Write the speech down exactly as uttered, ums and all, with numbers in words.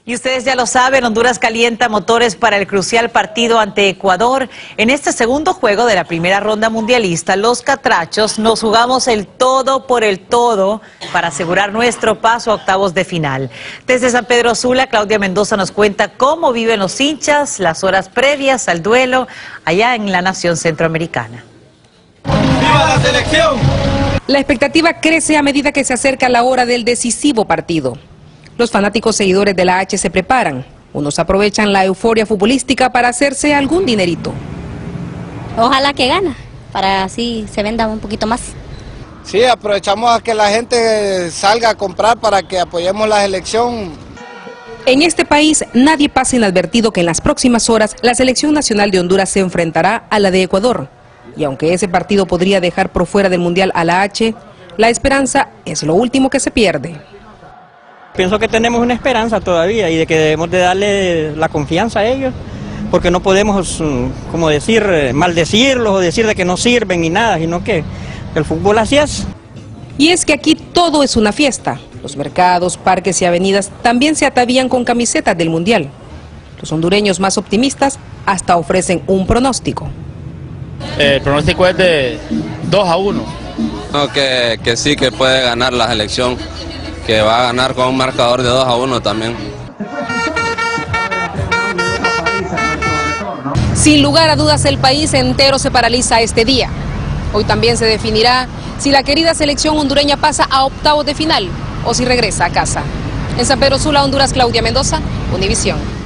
Y ustedes ya lo saben, Honduras calienta motores para el crucial partido ante Ecuador. En este segundo juego de la primera ronda mundialista, los catrachos nos jugamos el todo por el todo para asegurar nuestro paso a octavos de final. Desde San Pedro Sula, Claudia Mendoza nos cuenta cómo viven los hinchas las horas previas al duelo allá en la nación centroamericana. ¡Viva la selección! La expectativa crece a medida que se acerca la hora del decisivo partido. Los fanáticos seguidores de la H se preparan. Unos aprovechan la euforia futbolística para hacerse algún dinerito. Ojalá que gane, para así se venda un poquito más. Sí, aprovechamos a que la gente salga a comprar para que apoyemos la selección. En este país nadie pasa inadvertido que en las próximas horas la selección nacional de Honduras se enfrentará a la de Ecuador. Y aunque ese partido podría dejar por fuera del Mundial a la H, la esperanza es lo último que se pierde. Pienso que tenemos una esperanza todavía y de que debemos de darle la confianza a ellos, porque no podemos, como decir, maldecirlos o decir de que no sirven ni nada, sino que el fútbol así es. Y es que aquí todo es una fiesta. Los mercados, parques y avenidas también se atavían con camisetas del Mundial. Los hondureños más optimistas hasta ofrecen un pronóstico. El pronóstico es de dos a uno. No, que, que sí, que puede ganar la selección, que va a ganar con un marcador de dos a uno también. Sin lugar a dudas, el país entero se paraliza este día. Hoy también se definirá si la querida selección hondureña pasa a octavos de final o si regresa a casa. En San Pedro Sula, Honduras, Claudia Mendoza, Univisión.